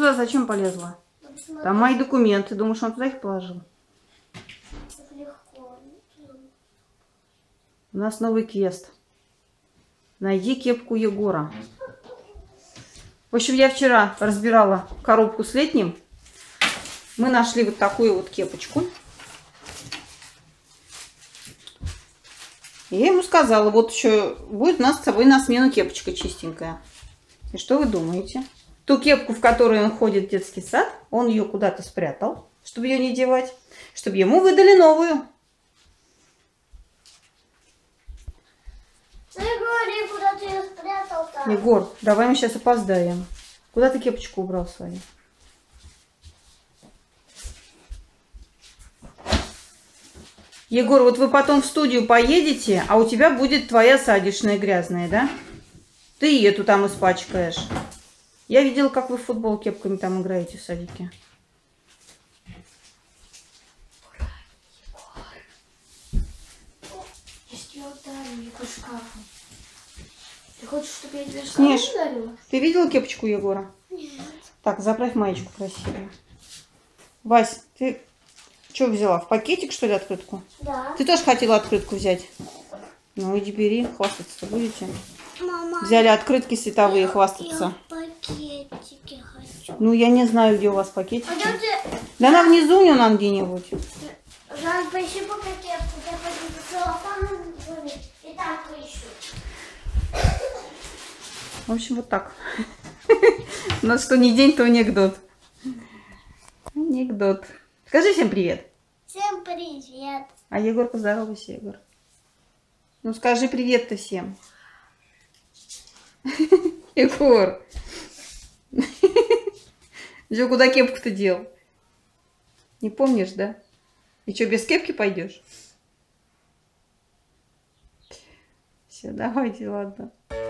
туда зачем полезла? Там мои документы. Думаешь, он туда их положил? Легко. У нас новый квест. Найди кепку Егора. В общем, я вчера разбирала коробку с летним. Мы нашли вот такую вот кепочку. И я ему сказала, вот еще будет у нас с собой на смену кепочка чистенькая. И что вы думаете? Ту кепку, в которой он ходит в детский сад, он ее куда-то спрятал, чтобы ее не девать, чтобы ему выдали новую. Ну и говори, куда ты ее спрятал-то? Егор, давай мы сейчас опоздаем. Куда ты кепочку убрал свою? Егор, вот вы потом в студию поедете, а у тебя будет твоя садишная грязная, да? Ты эту там испачкаешь. Я видела, как вы в футбол кепками там играете в садике. Я тебя ударила, Егор, шкафом. Ты хочешь, чтобы я тебя Снеж, шкафом ударила? ты видела кепочку Егора? Нет. Так, заправь маечку красивую. Вась, ты что взяла? В пакетик, что ли, открытку? Да. Ты тоже хотела открытку взять? Ну, иди бери, хвастаться будете. Мама, Взяли открытки световые, хвастаться. я пакетики хочу. Ну, я не знаю, где у вас пакетики. Пойдемте. Да она внизу у него нам где-нибудь. Жан, поищи по пакету. Я пойду по целлофану и там поищу. В общем, вот так. У нас что ни день, то анекдот. Анекдот. Скажи всем привет. Всем привет. А Егор, поздоровайся, Егор. Ну, скажи привет-то всем. Егор. Джо, куда кепку-то дел? Не помнишь, да? И что, без кепки пойдешь? Все, давайте, ладно.